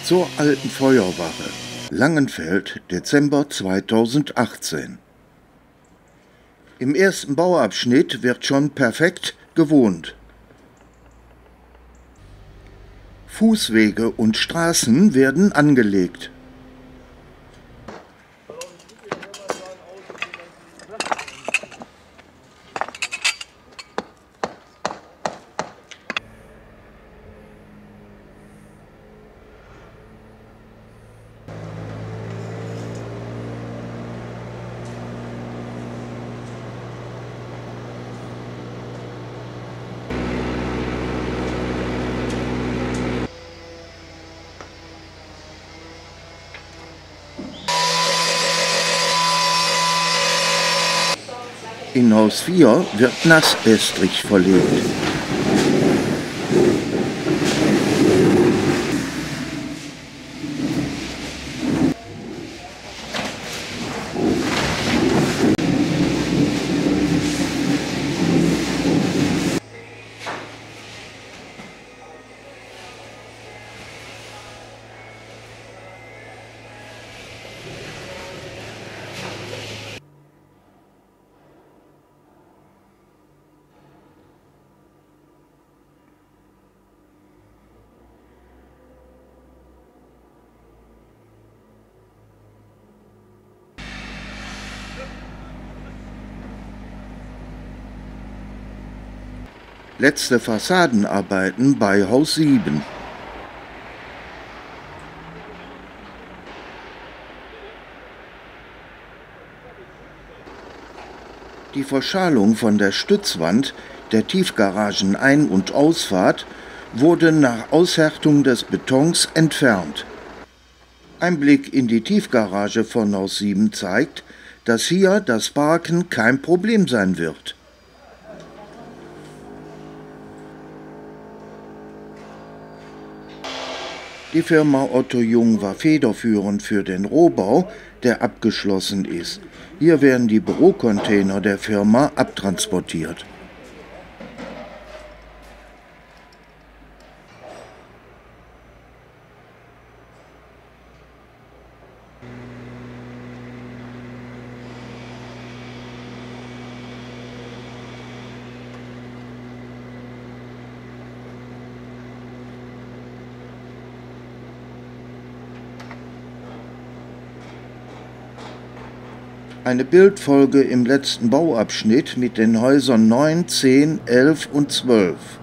Zur alten Feuerwache, Langenfeld, Dezember 2018. Im ersten Bauabschnitt wird schon perfekt gewohnt. Fußwege und Straßen werden angelegt. In Haus 4 wird Nassestrich verlegt. Letzte Fassadenarbeiten bei Haus 7. Die Verschalung von der Stützwand der Tiefgaragen-Ein- und Ausfahrt wurde nach Aushärtung des Betons entfernt. Ein Blick in die Tiefgarage von Haus 7 zeigt, dass hier das Parken kein Problem sein wird. Die Firma Otto Jung war federführend für den Rohbau, der abgeschlossen ist. Hier werden die Bürocontainer der Firma abtransportiert. Eine Bildfolge im letzten Bauabschnitt mit den Häusern 9, 10, 11 und 12.